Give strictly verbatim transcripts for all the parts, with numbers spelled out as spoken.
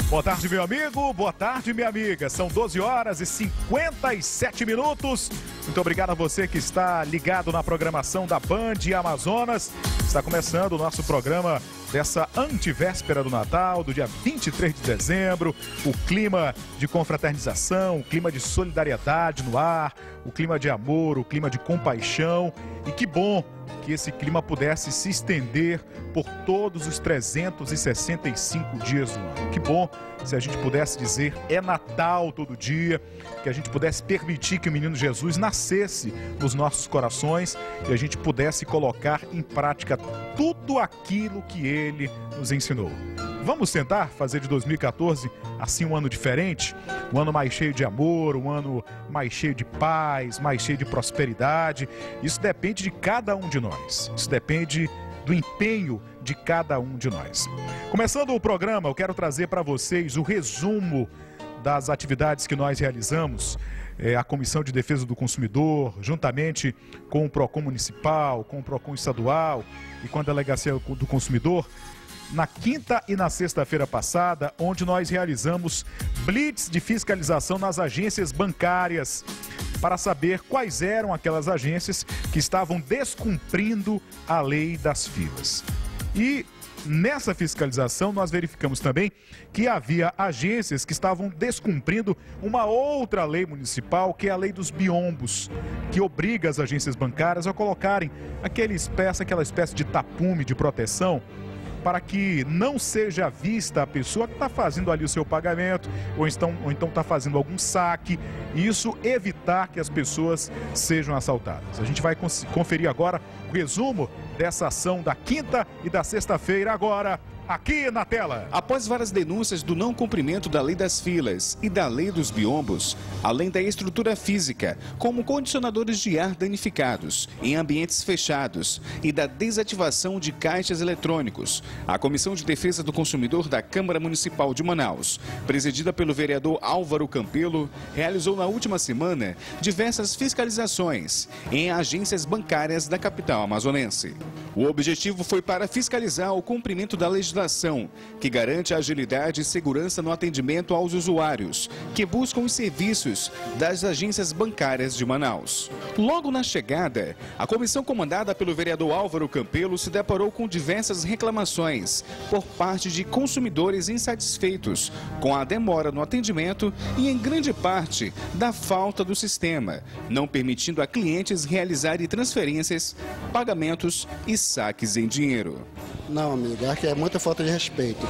Boa tarde, meu amigo. Boa tarde, minha amiga. São doze horas e cinquenta e sete minutos. Muito obrigado a você que está ligado na programação da Band Amazonas. Está começando o nosso programa dessa antivéspera do Natal, do dia vinte e três de dezembro. O clima de confraternização, o clima de solidariedade no ar, o clima de amor, o clima de compaixão. E que bom que esse clima pudesse se estender por todos os trezentos e sessenta e cinco dias do ano. Que bom se a gente pudesse dizer é Natal todo dia, que a gente pudesse permitir que o menino Jesus nascesse nos nossos corações e a gente pudesse colocar em prática tudo aquilo que ele nos ensinou. Vamos tentar fazer de dois mil e quatorze assim um ano diferente, um ano mais cheio de amor, um ano mais cheio de paz, mais cheio de prosperidade. Isso depende de cada um de nós, isso depende do empenho de cada um de nós. Começando o programa, eu quero trazer para vocês o resumo das atividades que nós realizamos, é, a Comissão de Defesa do Consumidor, juntamente com o PROCON Municipal, com o PROCON Estadual e com a Delegacia do Consumidor, na quinta e na sexta-feira passada, onde nós realizamos blitz de fiscalização nas agências bancárias, para saber quais eram aquelas agências que estavam descumprindo a lei das filas. E nessa fiscalização nós verificamos também que havia agências que estavam descumprindo uma outra lei municipal, que é a lei dos biombos, que obriga as agências bancárias a colocarem aquele espécie, aquela espécie de tapume de proteção, para que não seja vista a pessoa que está fazendo ali o seu pagamento, ou então ou então está fazendo algum saque, e isso evitar que as pessoas sejam assaltadas. A gente vai conferir agora o resumo dessa ação da quinta e da sexta-feira agora, aqui na tela. Após várias denúncias do não cumprimento da lei das filas e da lei dos biombos, além da estrutura física, como condicionadores de ar danificados em ambientes fechados e da desativação de caixas eletrônicos, a Comissão de Defesa do Consumidor da Câmara Municipal de Manaus, presidida pelo vereador Álvaro Campelo, realizou na última semana diversas fiscalizações em agências bancárias da capital amazonense. O objetivo foi para fiscalizar o cumprimento da legislação, que garante a agilidade e segurança no atendimento aos usuários, que buscam os serviços das agências bancárias de Manaus. Logo na chegada, a comissão comandada pelo vereador Álvaro Campelo se deparou com diversas reclamações por parte de consumidores insatisfeitos com a demora no atendimento e, em grande parte, da falta do sistema, não permitindo a clientes realizarem transferências, pagamentos e saques em dinheiro. Não, amigo, acho que é muita falta de respeito,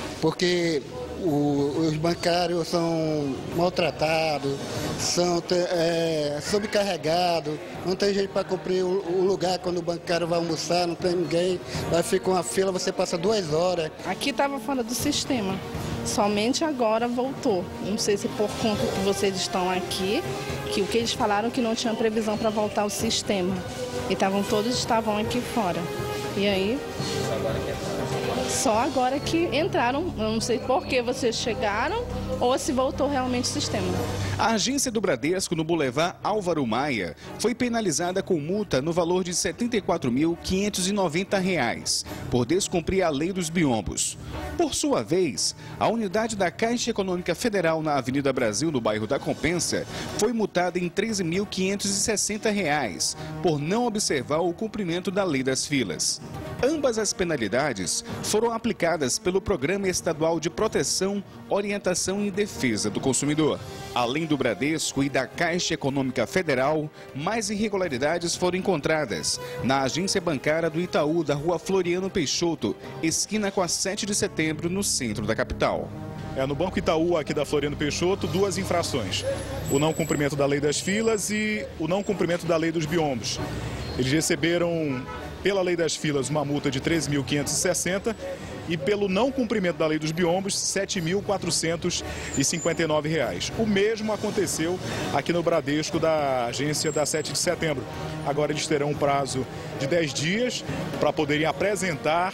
porque o, os bancários são maltratados, são é, sobrecarregados, não tem jeito para cumprir o, o lugar quando o bancário vai almoçar, não tem ninguém, vai ficar uma fila, você passa duas horas. Aqui estava fora do sistema, somente agora voltou. Não sei se por conta que vocês estão aqui, que o que eles falaram que não tinha previsão para voltar ao sistema. E estavam, todos estavam aqui fora. E aí, só agora que entraram, eu não sei por que vocês chegaram ou se voltou realmente o sistema. A agência do Bradesco no Boulevard Álvaro Maia foi penalizada com multa no valor de setenta e quatro mil quinhentos e noventa reais por descumprir a lei dos biombos. Por sua vez, a unidade da Caixa Econômica Federal na Avenida Brasil, no bairro da Compensa, foi multada em treze mil quinhentos e sessenta reais por não observar o cumprimento da lei das filas. Ambas as penalidades foram aplicadas pelo Programa Estadual de Proteção, Orientação e Defesa do Consumidor. Além do Bradesco e da Caixa Econômica Federal, mais irregularidades foram encontradas na agência bancária do Itaú, da Rua Floriano Peixoto, esquina com a sete de setembro, no centro da capital. É, no Banco Itaú, aqui da Floriano Peixoto, duas infrações: o não cumprimento da lei das filas e o não cumprimento da lei dos biombos. Eles receberam, pela lei das filas, uma multa de treze mil quinhentos e sessenta e pelo não cumprimento da lei dos biombos, sete mil quatrocentos e cinquenta e nove reais. O mesmo aconteceu aqui no Bradesco da agência da sete de setembro. Agora eles terão um prazo de dez dias para poderem apresentar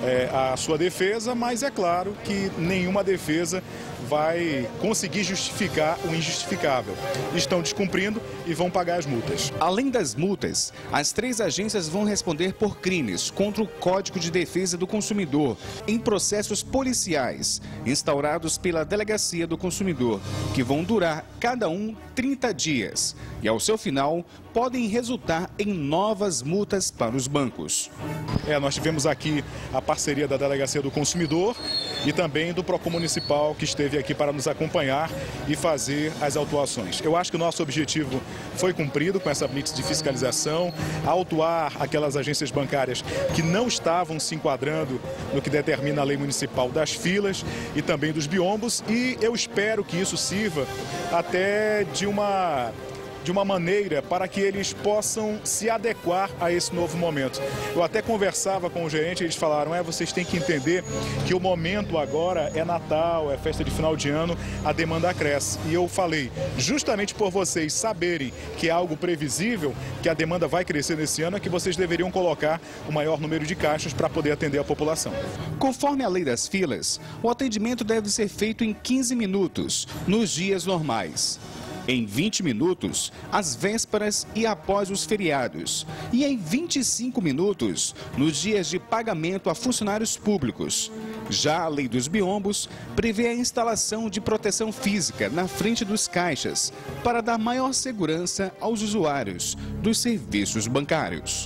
é, a sua defesa, mas é claro que nenhuma defesa vai conseguir justificar o injustificável. Estão descumprindo e vão pagar as multas. Além das multas, as três agências vão responder por crimes contra o Código de Defesa do Consumidor em processos policiais instaurados pela Delegacia do Consumidor, que vão durar cada um trinta dias e, ao seu final, podem resultar em novas multas para os bancos. É, nós tivemos aqui a parceria da Delegacia do Consumidor e também do Procon Municipal, que esteve aqui para nos acompanhar e fazer as autuações. Eu acho que o nosso objetivo foi cumprido com essa blitz de fiscalização, autuar aquelas agências bancárias que não estavam se enquadrando no que determina a lei municipal das filas e também dos biombos, e eu espero que isso sirva até de uma... de uma maneira para que eles possam se adequar a esse novo momento. Eu até conversava com o gerente, eles falaram, é, vocês têm que entender que o momento agora é Natal, é festa de final de ano, a demanda cresce. E eu falei, justamente por vocês saberem que é algo previsível, que a demanda vai crescer nesse ano, é que vocês deveriam colocar o maior número de caixas para poder atender a população. Conforme a lei das filas, o atendimento deve ser feito em quinze minutos, nos dias normais. Em vinte minutos, às vésperas e após os feriados. E em vinte e cinco minutos, nos dias de pagamento a funcionários públicos. Já a lei dos biombos prevê a instalação de proteção física na frente dos caixas para dar maior segurança aos usuários dos serviços bancários.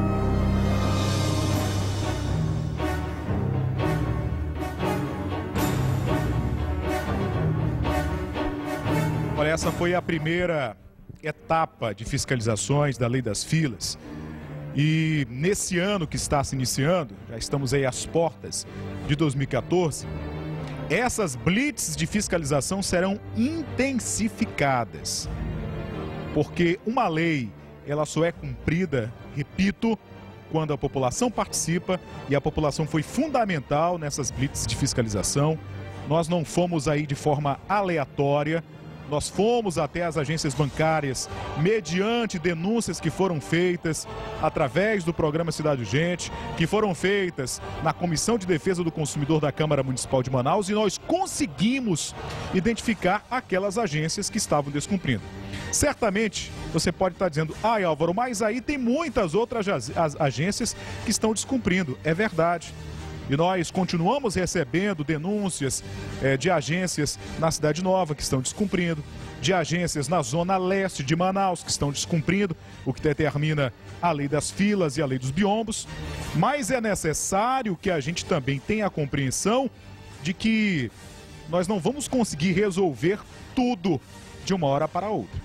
Olha, essa foi a primeira etapa de fiscalizações da Lei das Filas. E nesse ano que está se iniciando, já estamos aí às portas de dois mil e quatorze, essas blitz de fiscalização serão intensificadas. Porque uma lei, ela só é cumprida, repito, quando a população participa, e a população foi fundamental nessas blitz de fiscalização. Nós não fomos aí de forma aleatória. Nós fomos até as agências bancárias mediante denúncias que foram feitas através do programa Cidade Urgente, que foram feitas na Comissão de Defesa do Consumidor da Câmara Municipal de Manaus, e nós conseguimos identificar aquelas agências que estavam descumprindo. Certamente você pode estar dizendo, ai Álvaro, mas aí tem muitas outras agências que estão descumprindo. É verdade. E nós continuamos recebendo denúncias eh, de agências na Cidade Nova que estão descumprindo, de agências na zona leste de Manaus que estão descumprindo o que determina a lei das filas e a lei dos biombos. Mas é necessário que a gente também tenha a compreensão de que nós não vamos conseguir resolver tudo de uma hora para outra.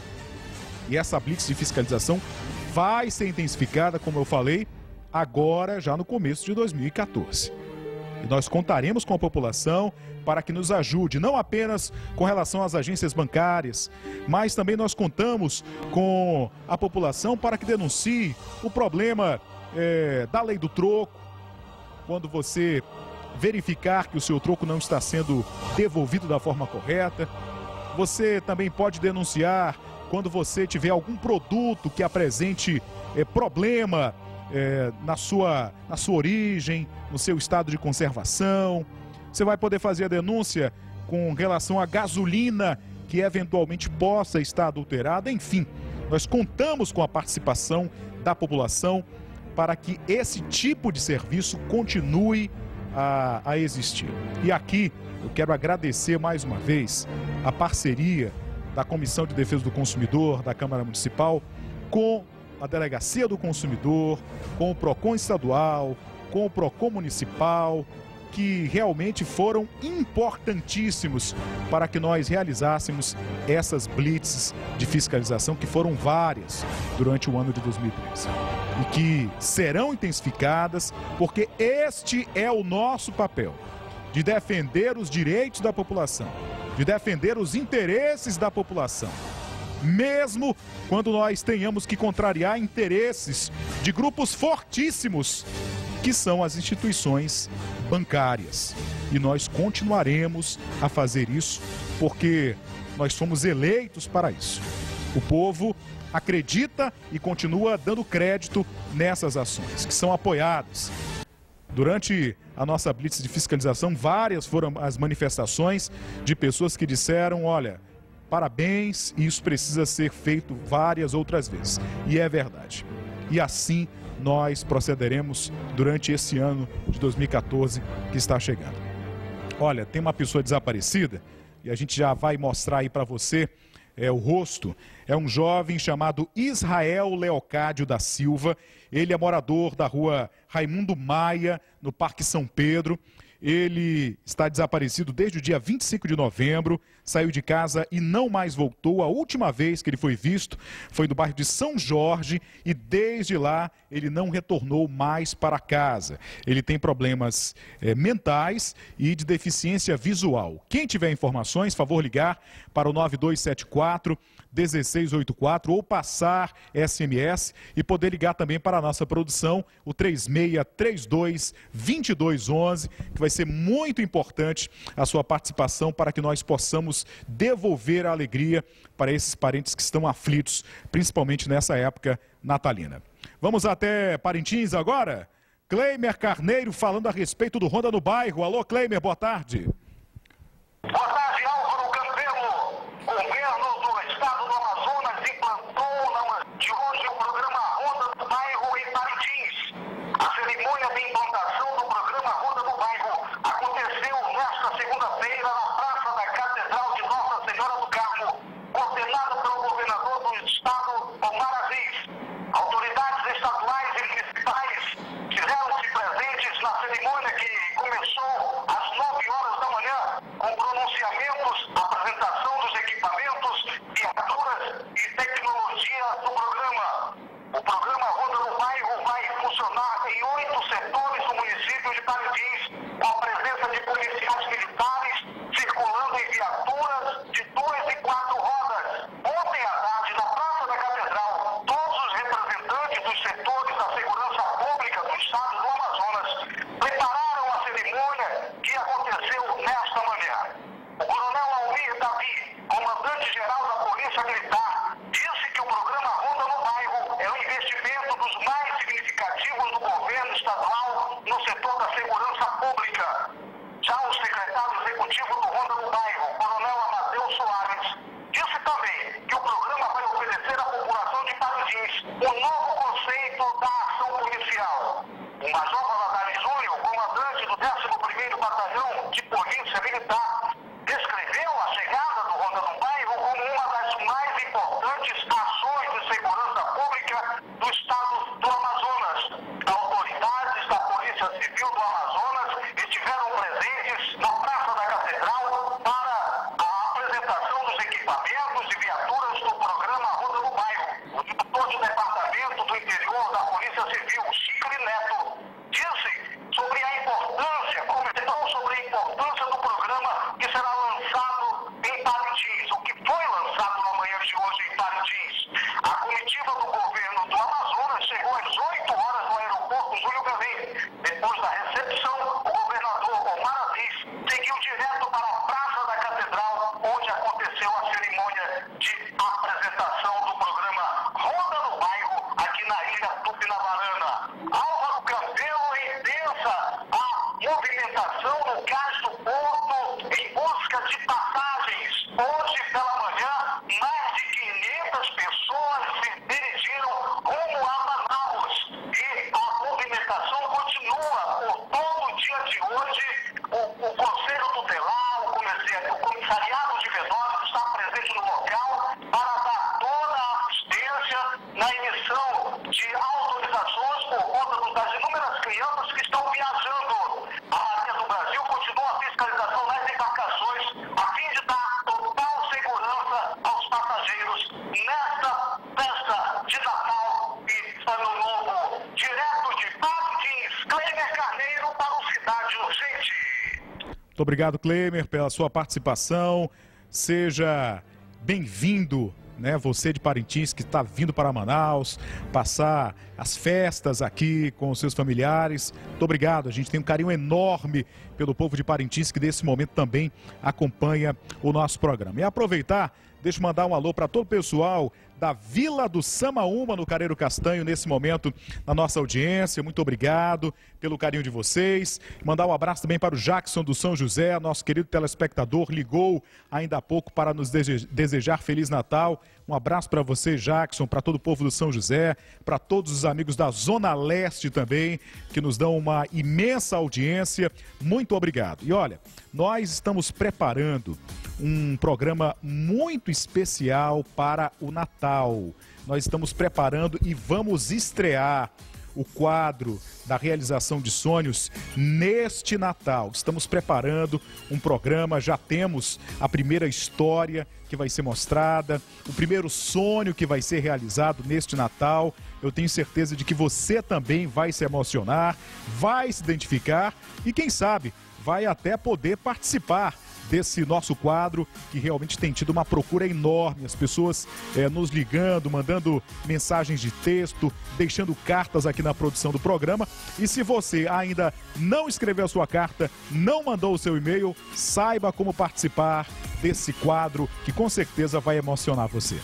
E essa blitz de fiscalização vai ser intensificada, como eu falei, agora já no começo de dois mil e quatorze. E nós contaremos com a população para que nos ajude, não apenas com relação às agências bancárias, mas também nós contamos com a população para que denuncie o problema é, da lei do troco, quando você verificar que o seu troco não está sendo devolvido da forma correta. Você também pode denunciar quando você tiver algum produto que apresente é, problema É, na, sua, na sua origem, no seu estado de conservação. Você vai poder fazer a denúncia com relação à gasolina que eventualmente possa estar adulterada. Enfim, nós contamos com a participação da população para que esse tipo de serviço continue a, a existir. E aqui eu quero agradecer mais uma vez a parceria da Comissão de Defesa do Consumidor da Câmara Municipal com a Delegacia do Consumidor, com o Procon Estadual, com o Procon Municipal, que realmente foram importantíssimos para que nós realizássemos essas blitzes de fiscalização, que foram várias durante o ano de dois mil e treze. E que serão intensificadas, porque este é o nosso papel, de defender os direitos da população, de defender os interesses da população. Mesmo quando nós tenhamos que contrariar interesses de grupos fortíssimos, que são as instituições bancárias. E nós continuaremos a fazer isso, porque nós somos eleitos para isso. O povo acredita e continua dando crédito nessas ações, que são apoiadas Durante a nossa blitz de fiscalização, várias foram as manifestações de pessoas que disseram, olha, parabéns, isso precisa ser feito várias outras vezes. E é verdade. E assim nós procederemos durante esse ano de dois mil e quatorze que está chegando. Olha, tem uma pessoa desaparecida e a gente já vai mostrar aí para você é, o rosto. É um jovem chamado Israel Leocádio da Silva. Ele é morador da rua Raimundo Maia, no Parque São Pedro. Ele está desaparecido desde o dia vinte e cinco de novembro, saiu de casa e não mais voltou. A última vez que ele foi visto foi no bairro de São Jorge e desde lá ele não retornou mais para casa. Ele tem problemas é, mentais e de deficiência visual. Quem tiver informações, favor ligar para o nove dois sete quatro, um seis oito quatro ou passar S M S e poder ligar também para a nossa produção, o três seis três dois, dois dois um um, que vai ser muito importante a sua participação para que nós possamos devolver a alegria para esses parentes que estão aflitos, principalmente nessa época natalina. Vamos até Parintins agora? Cleimer Carneiro falando a respeito do Ronda no Bairro. Alô, Cleimer, boa tarde. Boa tarde, Álvaro Campelo. O governo do estado do Amazonas implantou na de hoje o programa Ronda do Bairro em Parintins. A cerimônia de implantação do programa Ronda do Bairro aconteceu nesta segunda-feira na Praça da Catedral de Nossa Senhora do Carmo, coordenada pelo governador do estado, Omar Aziz. Autoridades estaduais e municipais fizeram-se presentes na cerimônia que começou às nove horas da manhã, com pronunciamentos, apresentação dos equipamentos, viaturas e tecnologia do programa. O programa Ronda no Bairro vai funcionar em oito setores do município de Parintins, com a presença de policiais militares circulando em viaturas de duas e quatro rodas. Ontem à tarde, na Praça da Catedral, todos os representantes dos setores da segurança pública do estado do Amazonas prepararam a cerimônia que aconteceu nesta manhã. O coronel Almir Davi, comandante-geral da Polícia Militar, disse que o programa Ronda no Bairro é um investimento dos mais significativos do governo estadual no setor da segurança pública. Já o secretário executivo do Ronda no Bairro, coronel Amadeu Soares, disse também que o programa vai oferecer à população de Parintins um novo conceito da ação policial. O Major Valadares Júnior, comandante do décimo primeiro Batalhão de Polícia Militar, descreveu a chegada do Ronda no Bairro como uma das mais importantes ações de segurança pública do estado do Amazonas. Autoridades da Polícia Civil do Amazonas estiveram presentes na Praça da Catedral para a apresentação dos equipamentos e viaturas do programa Ronda no Bairro. O diretor do Departamento do Interior da Polícia Civil, Chico Neto, disse sobre a importância, comentou sobre a importância do programa que será lançado em Parintins, o que foi lançado na manhã de hoje em Parintins. A comitiva do governo do Amazonas chegou às oito horas no aeroporto Júlio Belém. Depois da recepção, o governador Omar Aziz seguiu direto para a Praça da Catedral, onde aconteceu a cerimônia de apresentação do programa Ronda no Bairro, aqui na ilha Tupinavarana. Álvaro Campelo, é intensa a movimentação no cais do porto em busca de passagens. Hoje pela manhã, mais de quinhentas pessoas se dirigiram rumo a Manaus e a movimentação continua por todo o dia de hoje. O, o Conselho Tutelar, o, o Comissariado de Menores está presente no local para dar toda a assistência na emissão de autorizações por conta das inúmeras crianças que estão viajando. A Marinha do Brasil continua a fiscalização nas embarcações a fim de dar total segurança aos passageiros nesta festa de Natal e Ano Novo. Direto de Parintins, Cleimer Carneiro para o Cidade Urgente. Muito obrigado, Cleimer, pela sua participação. Seja bem-vindo, né? Você de Parintins que está vindo para Manaus, passar as festas aqui com os seus familiares. Muito obrigado. A gente tem um carinho enorme pelo povo de Parintins que nesse momento também acompanha o nosso programa. E aproveitar, Deixa eu mandar um alô para todo o pessoal da Vila do Samaúma, no Careiro Castanho, nesse momento, na nossa audiência. Muito obrigado pelo carinho de vocês. Mandar um abraço também para o Jackson do São José, nosso querido telespectador, ligou ainda há pouco para nos desejar Feliz Natal. Um abraço para você, Jackson, para todo o povo do São José, para todos os amigos da Zona Leste também, que nos dão uma imensa audiência. Muito obrigado. E olha, nós estamos preparando um programa muito especial para o Natal. Nós estamos preparando e vamos estrear o quadro da realização de sonhos neste Natal. Estamos preparando um programa, já temos a primeira história que vai ser mostrada, o primeiro sonho que vai ser realizado neste Natal. Eu tenho certeza de que você também vai se emocionar, vai se identificar e, quem sabe, vai até poder participar desse nosso quadro, que realmente tem tido uma procura enorme. As pessoas é, nos ligando, mandando mensagens de texto, deixando cartas aqui na produção do programa. E se você ainda não escreveu a sua carta, não mandou o seu e-mail, saiba como participar desse quadro, que com certeza vai emocionar você.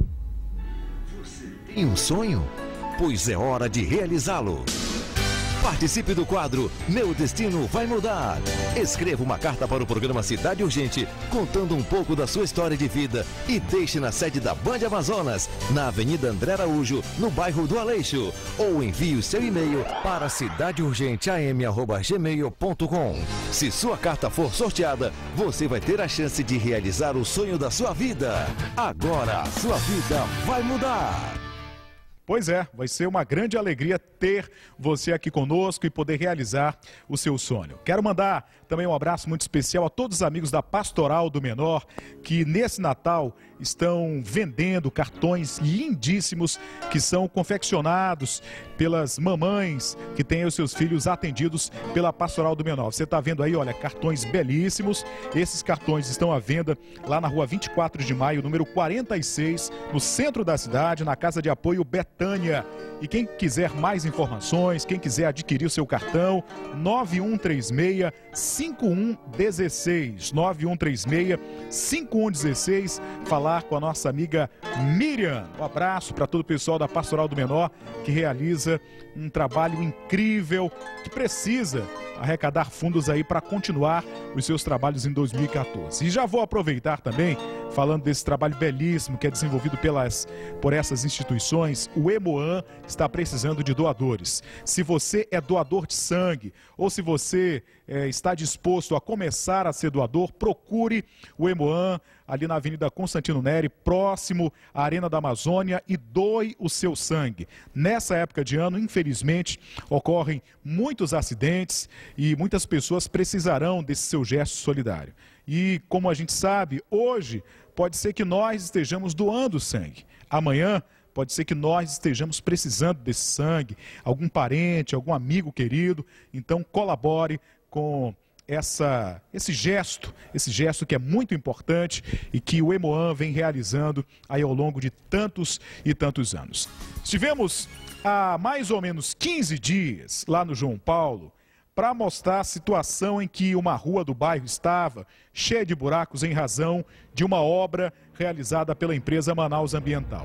Você tem um sonho? Pois é hora de realizá-lo. Participe do quadro Meu Destino Vai Mudar. Escreva uma carta para o programa Cidade Urgente, contando um pouco da sua história de vida e deixe na sede da Band Amazonas, na Avenida André Araújo, no bairro do Aleixo. Ou envie o seu e-mail para cidade urgente a m arroba gmail ponto com. Se sua carta for sorteada, você vai ter a chance de realizar o sonho da sua vida. Agora, sua vida vai mudar. Pois é, vai ser uma grande alegria ter você aqui conosco e poder realizar o seu sonho. Quero mandar também um abraço muito especial a todos os amigos da Pastoral do Menor, que nesse Natal estão vendendo cartões lindíssimos que são confeccionados pelas mamães que têm os seus filhos atendidos pela Pastoral do Menor. Você está vendo aí, olha, cartões belíssimos. Esses cartões estão à venda lá na rua vinte e quatro de maio, número quarenta e seis, no centro da cidade, na Casa de Apoio Betânia. E quem quiser mais informações, quem quiser adquirir o seu cartão, nove um três seis, cinco um um seis, nove um três seis, cinco um um seis, falar com a nossa amiga Miriam. Um abraço para todo o pessoal da Pastoral do Menor, que realiza um trabalho incrível, que precisa arrecadar fundos aí para continuar os seus trabalhos em dois mil e quatorze. E já vou aproveitar também, falando desse trabalho belíssimo que é desenvolvido pelas, por essas instituições, o Hemoan está precisando de doadores. Se você é doador de sangue ou se você é, está disposto a começar a ser doador, procure o Hemoan ali na Avenida Constantino Neri, próximo à Arena da Amazônia, e doe o seu sangue. Nessa época de ano, infelizmente, ocorrem muitos acidentes e muitas pessoas precisarão desse seu gesto solidário. E como a gente sabe, hoje pode ser que nós estejamos doando sangue. Amanhã pode ser que nós estejamos precisando desse sangue, algum parente, algum amigo querido. Então colabore com essa, esse gesto, esse gesto que é muito importante e que o Hemoan vem realizando aí ao longo de tantos e tantos anos. Estivemos há mais ou menos quinze dias lá no João Paulo para mostrar a situação em que uma rua do bairro estava cheia de buracos em razão de uma obra realizada pela empresa Manaus Ambiental.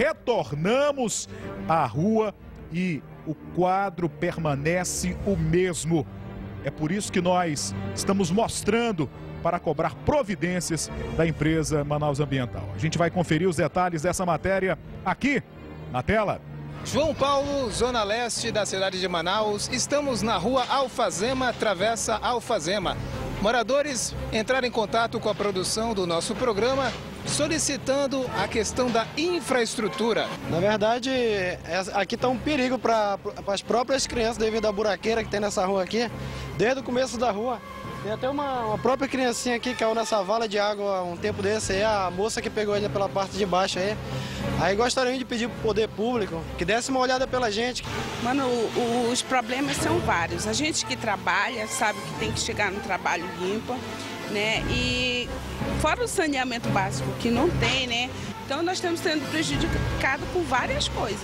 Retornamos à rua e o quadro permanece o mesmo. É por isso que nós estamos mostrando para cobrar providências da empresa Manaus Ambiental. A gente vai conferir os detalhes dessa matéria aqui na tela. João Paulo, zona leste da cidade de Manaus. Estamos na rua Alfazema, Travessa Alfazema. Moradores entraram em contato com a produção do nosso programa solicitando a questão da infraestrutura. Na verdade, aqui está um perigo para as próprias crianças devido à buraqueira que tem nessa rua aqui, desde o começo da rua. Tem até uma, uma própria criancinha aqui que caiu nessa vala de água um tempo desse aí, a moça que pegou ele pela parte de baixo aí. Aí gostaria de pedir para o poder público que desse uma olhada pela gente. Mano, o, os problemas são vários. A gente que trabalha sabe que tem que chegar no trabalho limpo, né? E fora o saneamento básico que não tem, né? Então nós estamos sendo prejudicados com várias coisas.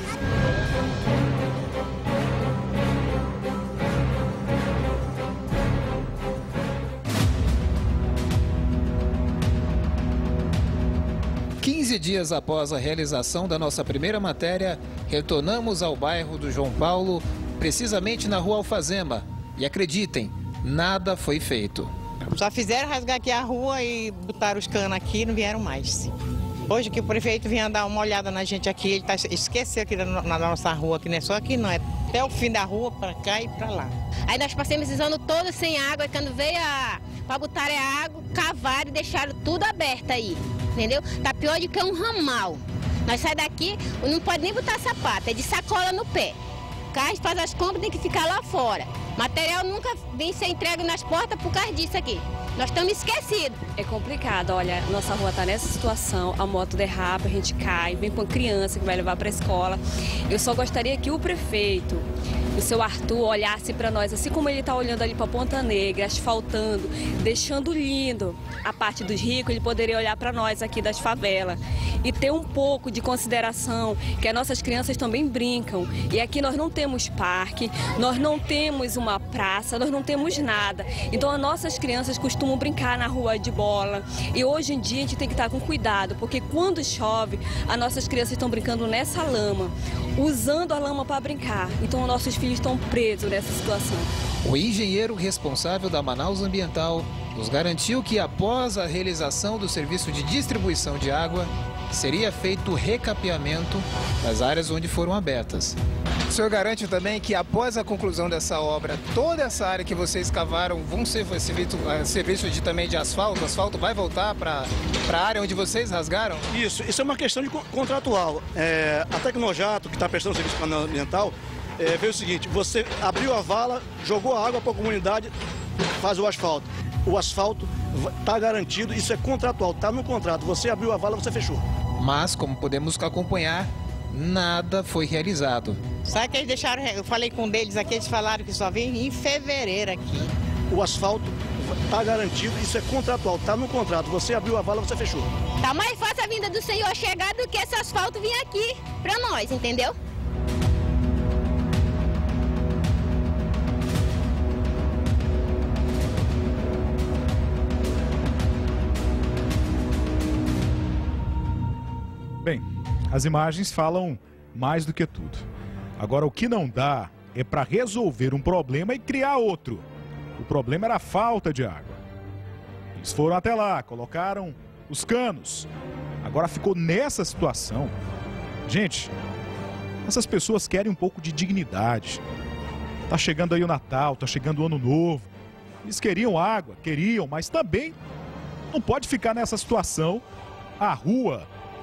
quinze dias após a realização da nossa primeira matéria, retornamos ao bairro do João Paulo, precisamente na rua Alfazema. E acreditem, nada foi feito. Só fizeram rasgar aqui a rua e botaram os canos aqui e não vieram mais. Hoje que o prefeito vinha dar uma olhada na gente aqui, ele tá, esqueceu aqui na, na nossa rua, que não é só aqui não, é até o fim da rua, para cá e para lá. Aí nós passamos esses anos todos sem água, e quando veio a, para botar a água, cavaram e deixaram tudo aberto aí, entendeu? Tá pior do que um ramal. Nós saímos daqui, não pode nem botar sapato, é de sacola no pé. O carro faz as compras, tem que ficar lá fora. Material nunca vem ser entregue nas portas por causa disso aqui. Nós estamos esquecidos. É complicado, olha, nossa rua está nessa situação, a moto derrapa, a gente cai, vem com a criança que vai levar para a escola. Eu só gostaria que o prefeito, o seu Arthur, olhasse para nós, assim como ele está olhando ali para Ponta Negra, asfaltando, deixando lindo a parte dos ricos, ele poderia olhar para nós aqui das favelas e ter um pouco de consideração, que as nossas crianças também brincam. E aqui nós não temos parque, nós não temos uma praça, nós não temos nada. Então as nossas crianças costumam brincar na rua de bola. E hoje em dia a gente tem que estar com cuidado, porque quando chove, as nossas crianças estão brincando nessa lama, usando a lama para brincar. Então os nossos filhos estão presos nessa situação. O engenheiro responsável da Manaus Ambiental nos garantiu que após a realização do serviço de distribuição de água, seria feito o recapeamento das áreas onde foram abertas. O senhor garante também que após a conclusão dessa obra, toda essa área que vocês cavaram vão ser serviço, serviço de, também de asfalto? O asfalto vai voltar para a área onde vocês rasgaram? Isso, isso é uma questão de contratual. É, a Tecnojato, que está prestando serviço ambiental, é, veio o seguinte: você abriu a vala, jogou a água para a comunidade, faz o asfalto. O asfalto está garantido, isso é contratual, está no contrato. Você abriu a vala, você fechou. Mas, como podemos acompanhar, nada foi realizado. Sabe que eles deixaram, eu falei com um deles aqui, eles falaram que só vem em fevereiro aqui. O asfalto está garantido, isso é contratual, está no contrato. Você abriu a vala, você fechou. Tá mais fácil a vinda do Senhor chegar do que esse asfalto vir aqui para nós, entendeu? Bem, as imagens falam mais do que tudo. Agora, o que não dá é para resolver um problema e criar outro. O problema era a falta de água. Eles foram até lá, colocaram os canos. Agora ficou nessa situação. Gente, essas pessoas querem um pouco de dignidade. Tá chegando aí o Natal, tá chegando o Ano Novo. Eles queriam água, queriam, mas também não pode ficar nessa situação. A rua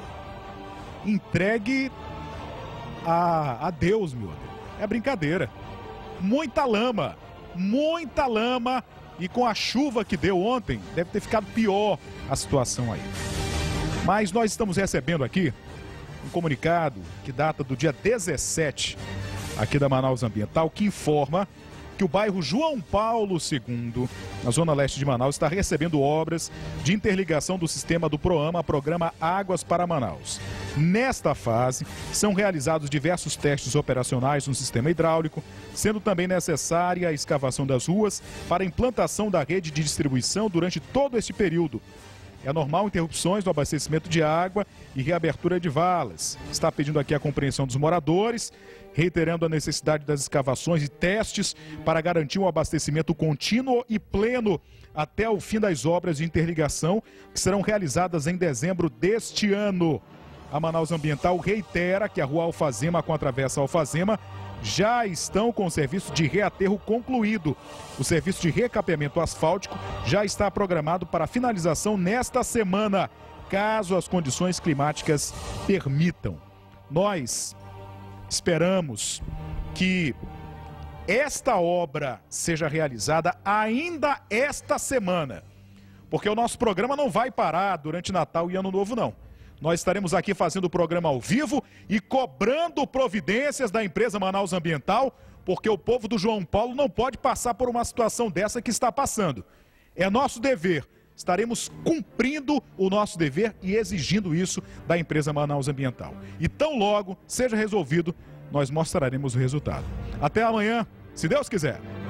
entregue a, a Deus, meu amigo. É brincadeira. Muita lama, muita lama. E com a chuva que deu ontem, deve ter ficado pior a situação aí. Mas nós estamos recebendo aqui um comunicado que data do dia dezessete, aqui da Manaus Ambiental, que informa que o bairro João Paulo segundo, na zona leste de Manaus, está recebendo obras de interligação do sistema do PROAMA, Programa Águas para Manaus. Nesta fase, são realizados diversos testes operacionais no sistema hidráulico, sendo também necessária a escavação das ruas para a implantação da rede de distribuição durante todo este período. É normal interrupções no abastecimento de água e reabertura de valas. Está pedindo aqui a compreensão dos moradores, reiterando a necessidade das escavações e testes para garantir um abastecimento contínuo e pleno até o fim das obras de interligação, que serão realizadas em dezembro deste ano. A Manaus Ambiental reitera que a rua Alfazema com a travessa Alfazema já estão com o serviço de reaterro concluído. O serviço de recapeamento asfáltico já está programado para finalização nesta semana, caso as condições climáticas permitam. Nós esperamos que esta obra seja realizada ainda esta semana, porque o nosso programa não vai parar durante Natal e Ano Novo, não. Nós estaremos aqui fazendo o programa ao vivo e cobrando providências da empresa Manaus Ambiental, porque o povo do João Paulo não pode passar por uma situação dessa que está passando. É nosso dever. Estaremos cumprindo o nosso dever e exigindo isso da empresa Manaus Ambiental. E tão logo seja resolvido, nós mostraremos o resultado. Até amanhã, se Deus quiser.